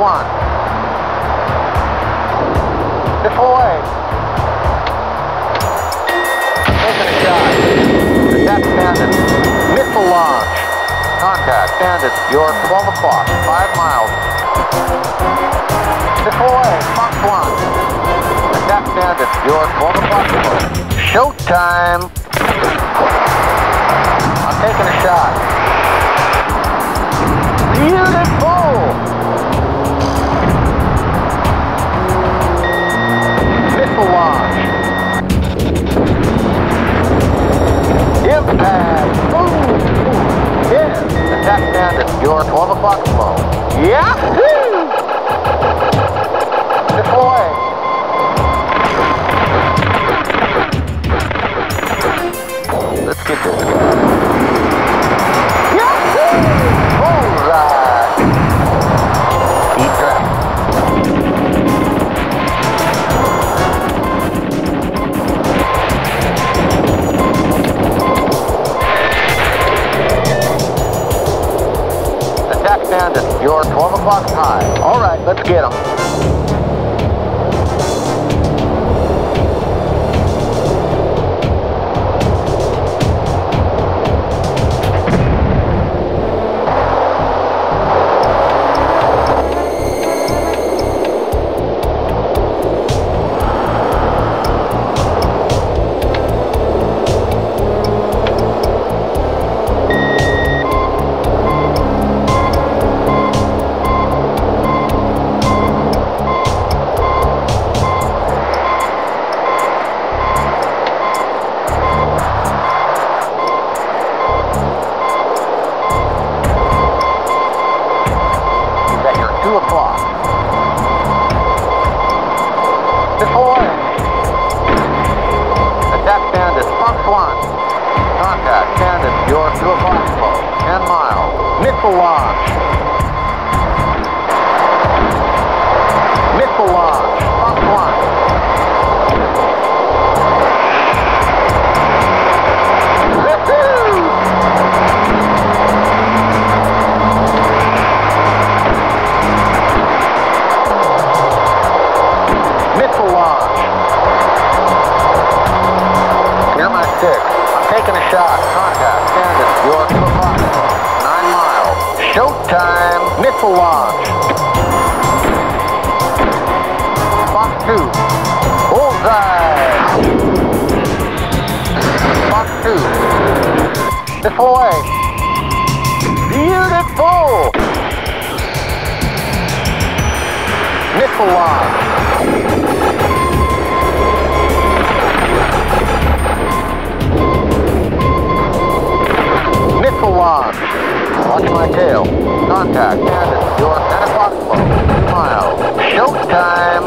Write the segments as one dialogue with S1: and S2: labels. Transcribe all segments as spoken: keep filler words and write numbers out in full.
S1: one. Missile away. Taking a shot. Attack bandit. Missile launch. Contact bandit. You're twelve o'clock. Five miles. Missile away. Fox one. Attack bandit. You're twelve o'clock. Showtime. I'm taking a shot. Beautiful! Missile launch. Impact. Boom! Yes. Attack bandit. You're twelve o'clock slow. Yahoo! Missile away. Let's get this guy. Yahoo! Bullseye! Deep draft. Attack bandit, you're twelve o'clock high. All right, let's get him. Two o'clock. Missile away. Attack bandit, Fox one. Contact bandit, you're two o'clock slow. Ten miles. Missile launch. Missile launch, Fox one. I'm taking a shot. Contact. Bandit. You're two o'clock. Nine miles. Showtime. Missile launch. Fox two. Bullseye. Fox two. Missile away. Beautiful. Missile launch. Missile launch. Watch my tail. Contact. Bandit. You're ten o'clock slow. Two miles. Showtime.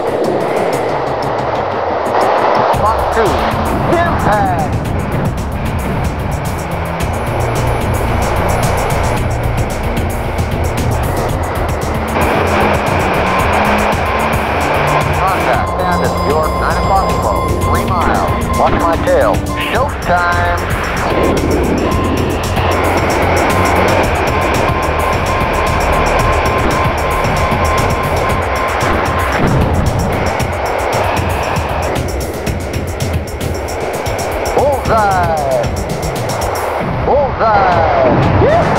S1: Fox two. Impact. Contact. Bandit. You're nine o'clock slow. Three miles. Watch my tail. Showtime. Bullseye! Bullseye! Yeah!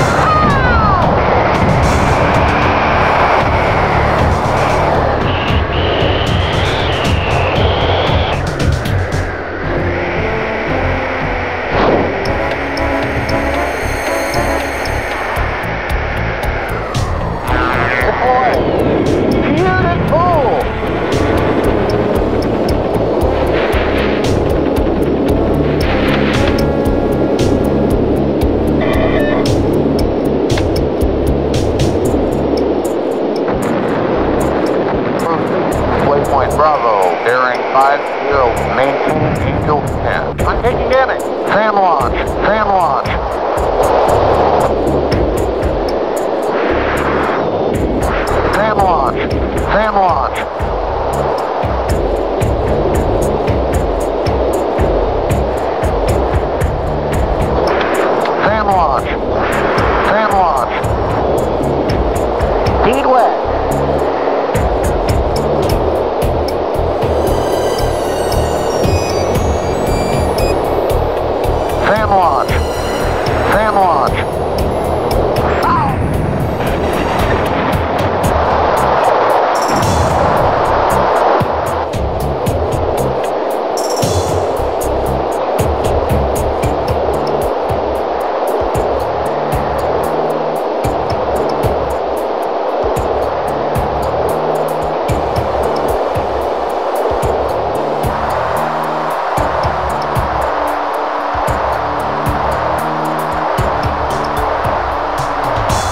S1: Bravo, bearing five zero, maintain Angel ten. I'm taking damage. Fan launch, fan launch. Fan launch, fan launch. Fan launch, fan launch. Speed west.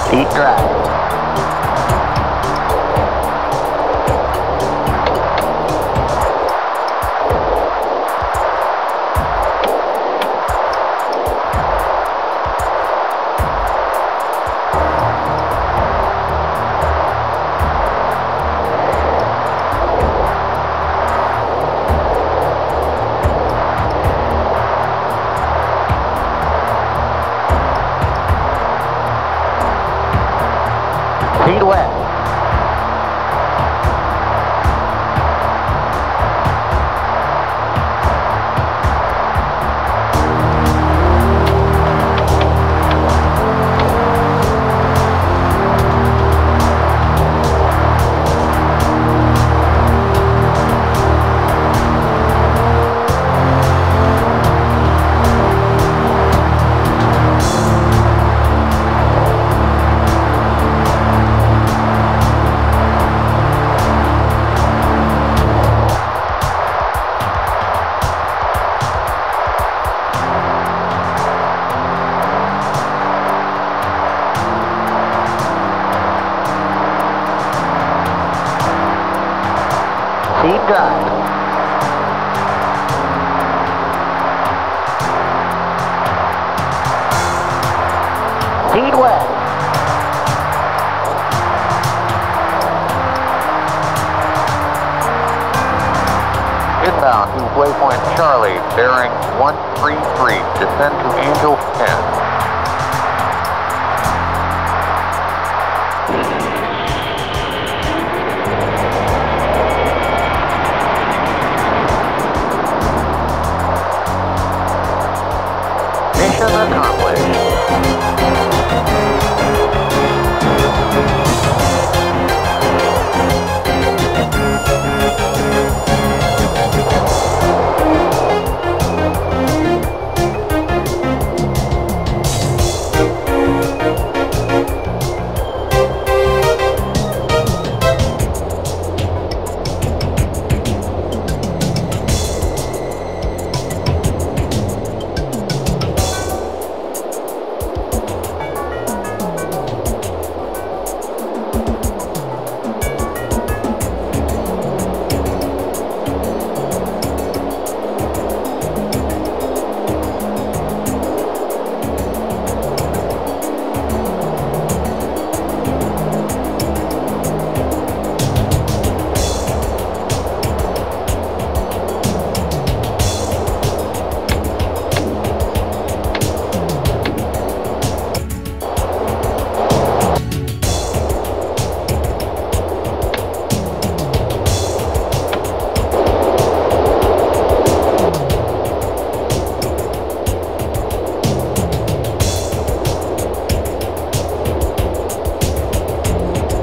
S1: Deep drive. Speed west. Speed drive. Speed west. Inbound to waypoint Charlie, bearing one three three. Descend to Angel ten. Mission accomplished.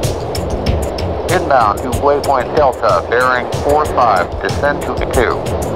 S1: Inbound to waypoint Delta, bearing four five. Descend to two.